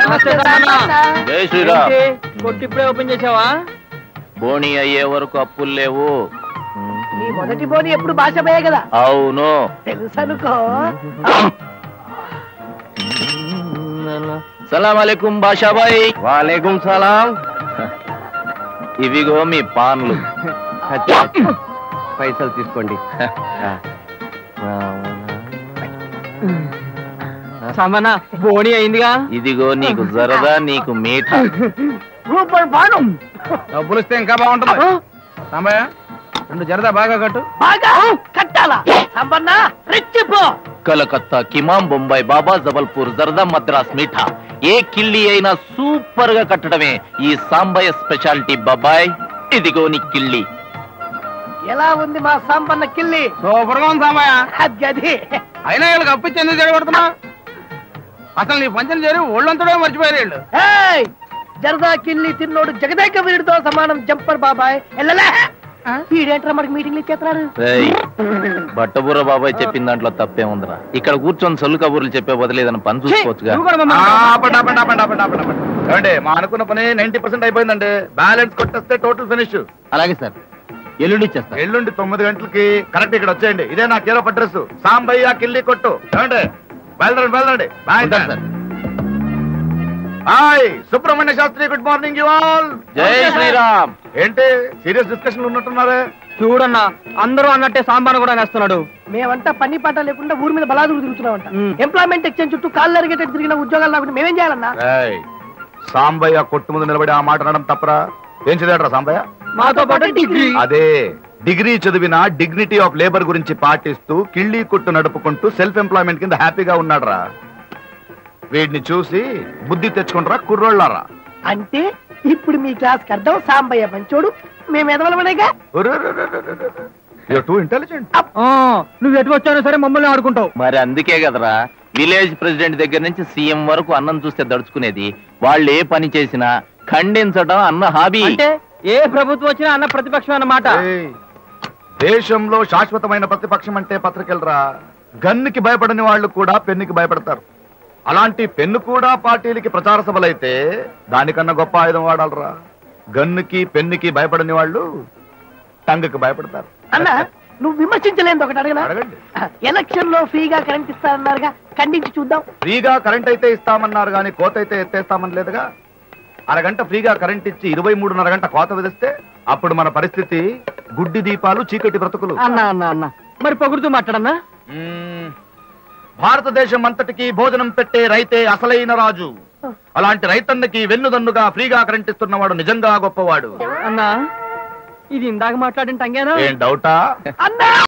జై శ్రీరామ్. కొట్టి ఇప్పుడే ఓపెన్ చేసావా? బోణి అయ్యే వరకు అప్పులు లేవు. నీ మొదటి బోని ఎప్పుడు భాష పోయే కదా. అవును తెలుసనుకో. సలాం అలైకుం బాషాబాయ్. వాలేకుం సలాం. ఇవిగో మీ పాన్లు. పైసలు తీసుకోండి. సామానా బోణి అయిందిగా. ఇదిగో నీకు జరదా, నీకు మీఠా. రూపాయి బాణం. డబ్బులు ఇస్తే ఇంకా బాగుంటుంది. సాంబయ్య 2 జరదా బాగా కట్టు. బాగా కట్టాలా? సంబన్న రెచ్చిపో. కలకత్తా, కిమాం, బొంబాయి, బాబా, జబల్పూర్, జరదా, మద్రాస్ మీఠా ఏ కిళ్ళి అయినా సూపర్ గా కట్టడమే ఈ సాంబయ్య స్పెషాలిటీ బాబాయ్. ఇదిగో నీ కిళ్ళి. ఎలా ఉంది మా సంపన్న కిల్లి? సూపర్ గా ఉంది సాంబయ్య. అది అయినా వీళ్ళకి అప్పించి ఎందుకు జరగబడుతున్నా? అసలు నీ పంచం చేరి ఒళ్ళంతడే మర్చిపోయారు వీళ్ళు. జరదా కిల్లి తిన్నోడు జగదేక వీడితో సమానం. జంపర్ బాబాయ్ ఎల్లలే. వీడేంట్రా మనకి మీటింగ్లు ఇచ్చేస్తున్నారు. బట్టబుర్ర బాబాయ్ చెప్పిన దాంట్లో తప్పే ఉందిరా. ఇక్కడ కూర్చొని సొల్లు కబుర్లు చెప్పే బదిలేదని పని చూసుకోవచ్చుగా. మా అనుకున్న పని 90% అయిపోయిందండి. బ్యాలెన్స్ కొట్టేస్తే టోటల్ ఫినిష్. అలాగే సార్, ఎల్లుండి ఇచ్చేస్తా. ఎల్లుండి 9 గంటలకి కరెక్ట్ ఇక్కడ వచ్చేయండి. ఇదే నా కీరో అడ్రస్. సాంబయ్య కిల్లి కొట్టు. ఏమండి? బయలుదేరండి. Bye sir. Hi Subrahmanya Shastri, good morning you all. జై శ్రీరామ్. ఏంటి సీరియస్ డిస్కషన్ ఉన్నట్టున్నారే? చూడన్నా, అందరూ అన్నట్టే సాంబాను కూడా నేస్తున్నాడు. మేమంతా పని పాట లేకుండా ఊరి మీద బలాదురు తిరుగుతున్నామంట. ఎంప్లాయ్మెంట్ ఎక్స్చేంజ్ చుట్టూ కాళ్ళు అరిగేటట్టు తిరిగిన ఉద్యోగాలు లేకుండా మేమేం చేయాలన్నా? సాంబయ్య కొట్టు ముందు నిలబడి ఆ మాట అనడం తప్పరా? ఏం చదివాడరా సాంబయ్య? మాతో పాటు డిగ్రీ. అదే డిగ్రీ చదివిన డిగ్నిటీ ఆఫ్ లేబర్ గురించి పాటిస్తూ కిళ్ళీ కొట్టు నడుపుకుంటూ సెల్ఫ్ ఎంప్లాయ్మెంట్ కింద హ్యాపీగా ఉన్నాడురా. వీడిని చూసి బుద్ధి తెచ్చుకుంటారా కుర్రోళ్ళారా? అంటే ఇప్పుడు మీ క్లాస్ అర్థం సాంబయ్య మంచోడు, మేము ఎదవలమనేగా. Too intelligent. నువ్వు ఎటు వచ్చానో సరే మమ్మల్ని ఆడుకుంటావు. మరి అందుకే కదరా విలేజ్ ప్రెసిడెంట్ దగ్గర నుంచి సీఎం వరకు అన్నం చూస్తే దడుచుకునేది. వాళ్ళు ఏ పని చేసినా ఖండించడం అన్న హాబీ. అంటే ఏ ప్రభుత్వం వచ్చినా అన్న ప్రతిపక్షం అన్నమాట. దేశంలో శాశ్వతమైన ప్రతిపక్షం అంటే పత్రికలరా. గన్నుకి భయపడని వాళ్ళు కూడా పెన్నుకి భయపడతారు. అలాంటి పెన్ను కూడా పార్టీలకి ప్రచార సభలైతే దానికన్నా గొప్ప ఆయుధం వాడాలరా. గన్నుకి పెన్నుకి భయపడని వాళ్ళు టంగుకి భయపడతారు. అన్న నువ్వు విమర్శించలేదు ఒకటి అడగనా? అడగండి. ఎలక్షన్ లో ఫ్రీగా కరెంట్ ఇస్తారన్నారుగా, ఖండించి చూద్దాం. ఫ్రీగా కరెంట్ అయితే ఇస్తామన్నారు కానీ కోత అయితే ఎత్తేస్తామని లేదుగా. అరగంట ఫ్రీగా కరెంట్ ఇచ్చి 23.5 గంట కోత విధిస్తే అప్పుడు మన పరిస్థితి గుడ్డి దీపాలు చీకటి బ్రతుకులు. అన్న మరి పొగుడుతూ మాట్లాడన్నా? భారతదేశం అంతటికి భోజనం పెట్టే రైతే అసలైన రాజు. అలాంటి రైతన్నకి వెన్నుదన్నుగా ఫ్రీగా కరెంట్ ఇస్తున్నవాడు నిజంగా గొప్పవాడు. అన్నా ఇది ఇందాక మాట్లాడిన టంగేనా? ఏం డౌటా? అన్నా